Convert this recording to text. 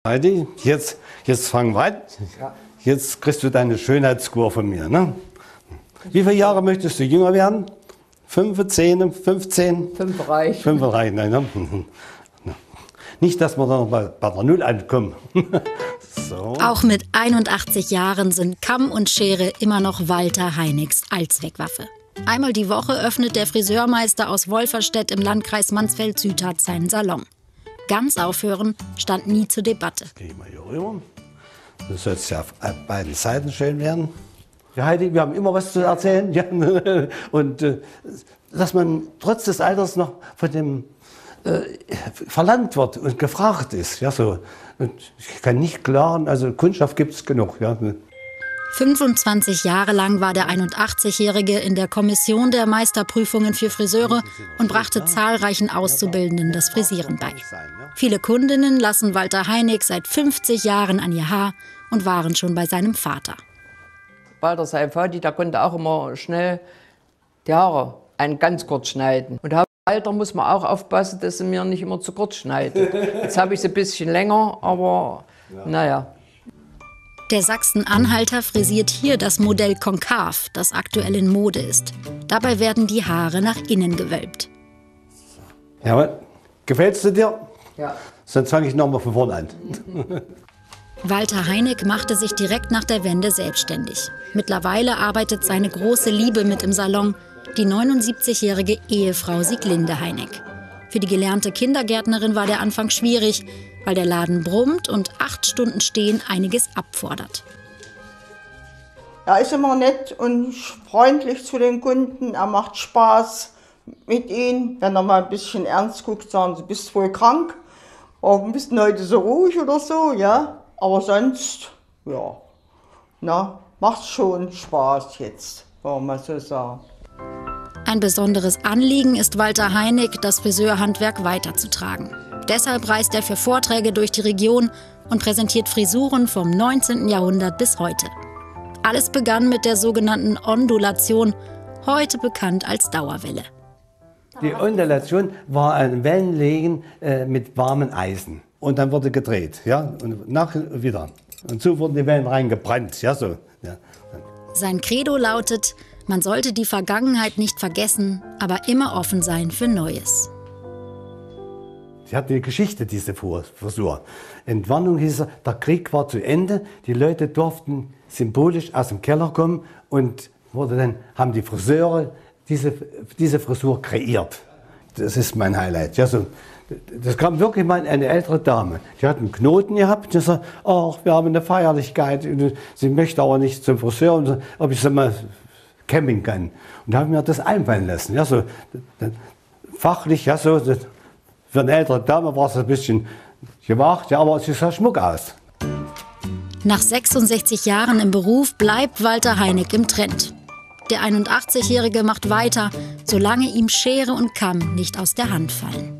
Heidi, jetzt fangen wir an. Jetzt kriegst du deine Schönheitskur von mir. Ne? Wie viele Jahre möchtest du jünger werden? 5, 10, 15? 5 reicht. 5 reicht, nein. Ne? Nicht, dass wir dann bei der Null ankommen. So. Auch mit 81 Jahren sind Kamm und Schere immer noch Walter Heinigs Allzweckwaffe. Einmal die Woche öffnet der Friseurmeister aus Wolferstedt im Landkreis Mansfeld-Südharz seinen Salon. Ganz aufhören stand nie zur Debatte. Geh mal hier rüber. Das soll ja auf beiden Seiten schön werden. Ja, Heidi, wir haben immer was zu erzählen. Ja, und dass man trotz des Alters noch von dem verlangt wird und gefragt ist. Ja, so. Und ich kann nicht klagen, also Kundschaft gibt es genug. Ja. 25 Jahre lang war der 81-Jährige in der Kommission der Meisterprüfungen für Friseure und brachte zahlreichen Auszubildenden das Frisieren bei. Viele Kundinnen lassen Walter Heinig seit 50 Jahren an ihr Haar und waren schon bei seinem Vater. Walter, sein Vati, der konnte auch immer schnell die Haare ganz kurz schneiden. Und Walter muss man auch aufpassen, dass sie mir nicht immer zu kurz schneidet. Jetzt habe ich sie ein bisschen länger, aber naja. Der Sachsen-Anhalter frisiert hier das Modell konkav, das aktuell in Mode ist. Dabei werden die Haare nach innen gewölbt. Ja, gefällt's dir? Ja. Sonst fange ich nochmal von vorne an. Walter Heinig machte sich direkt nach der Wende selbstständig. Mittlerweile arbeitet seine große Liebe mit im Salon, die 79-jährige Ehefrau Sieglinde Heinig. Für die gelernte Kindergärtnerin war der Anfang schwierig, weil der Laden brummt und 8 Stunden Stehen einiges abfordert. Er ist immer nett und freundlich zu den Kunden, er macht Spaß mit ihnen. Wenn er mal ein bisschen ernst guckt, sagen sie, bist wohl krank? Oder bist du heute so ruhig oder so, ja? Aber sonst, ja, macht schon Spaß jetzt, wollen wir mal so sagen. Ein besonderes Anliegen ist Walter Heinig, das Friseurhandwerk weiterzutragen. Deshalb reist er für Vorträge durch die Region und präsentiert Frisuren vom 19. Jahrhundert bis heute. Alles begann mit der sogenannten Ondulation, heute bekannt als Dauerwelle. Die Ondulation war ein Wellenlegen mit warmen Eisen. Und dann wurde gedreht, ja, und nachher wieder. Und so wurden die Wellen reingebrannt, ja, so. Ja. Sein Credo lautet, man sollte die Vergangenheit nicht vergessen, aber immer offen sein für Neues. Sie hat eine Geschichte, diese Frisur. Entwarnung hieß es, der Krieg war zu Ende, die Leute durften symbolisch aus dem Keller kommen und haben die Friseure diese Frisur kreiert. Das ist mein Highlight. Ja, so, das kam wirklich mal eine ältere Dame. Die hat einen Knoten gehabt und gesagt, ach, wir haben eine Feierlichkeit. Sie möchte aber nicht zum Friseur, und so, ob ich sie mal camping kann. Und da haben wir das einfallen lassen. Ja, so, fachlich, ja, so, für eine ältere Dame war es ein bisschen gewagt, ja, aber sie sah schmuck aus. Nach 66 Jahren im Beruf bleibt Walter Heinig im Trend. Der 81-Jährige macht weiter, solange ihm Schere und Kamm nicht aus der Hand fallen.